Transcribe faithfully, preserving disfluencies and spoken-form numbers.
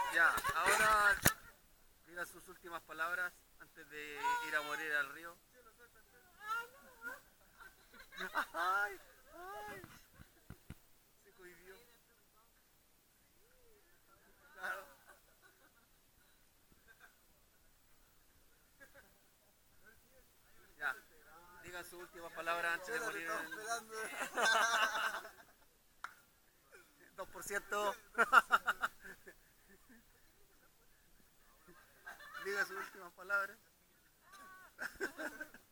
Ya, ahora diga sus últimas palabras antes de ir a morir al río. Ay, ay, se cohibió. Claro. Ya, digan sus últimas palabras antes de morir en el dos por ciento. Diga sus últimas palabras.